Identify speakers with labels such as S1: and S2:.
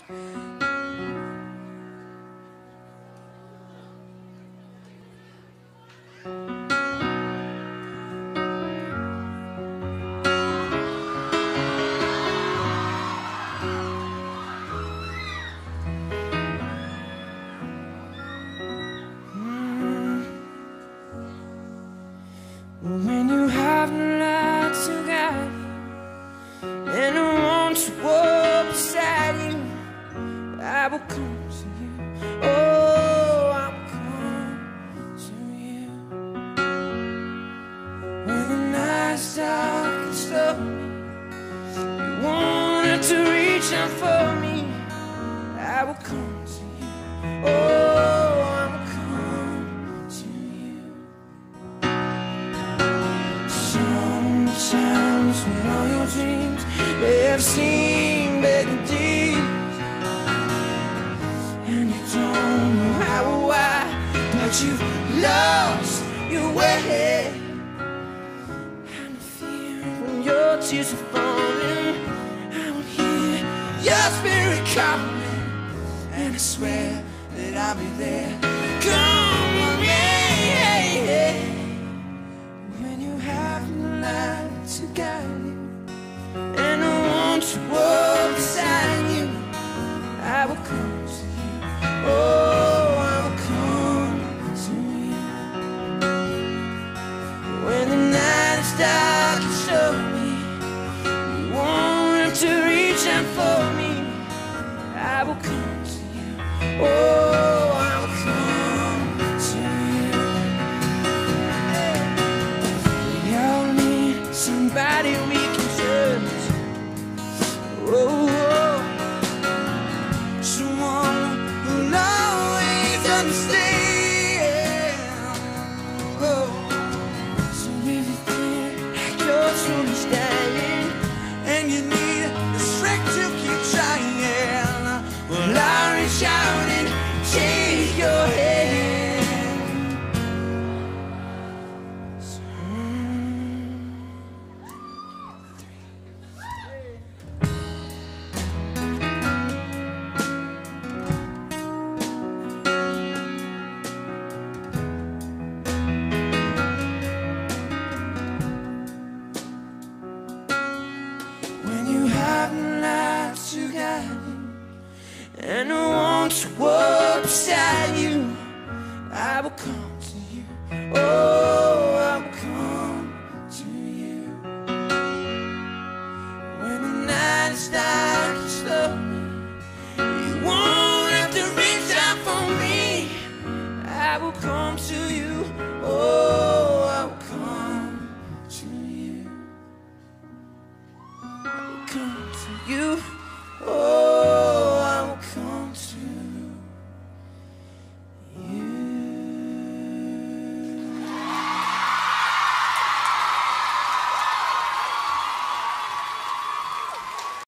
S1: When you have no light to guide you, and I want to walk beside you, I will come to you. Oh, I will come to you. When the night's dark and slowly, you wanted to reach out for me, I will come to you. Oh, I will come to you. Sometimes when all your dreams, they have seemed big and deep, and you don't know how or why, but you've lost your way. And I feel when your tears are falling, I will hear your spirit calling, and I swear that I'll be there. Come with me. When you have no light to guide you, and I want to walk beside you, I will come to you. Oh, I will come to you. When the night is dark and slowly, you want to reach out for me, I will come to you. Oh, I will come to you. We all need somebody we can trust. Oh, someone who'll always understand. Oh, so if you feel like you're truly standing and you need the strength to keep trying, well, I'll reach out and take your hand. When you have no light to guide you, and I want to walk beside you, I will come to you. Oh, I will come to you. When the night is dark and slowly, you won't have to reach out for me, I will come to you. Oh, I will come to you. I will come to you. Oh.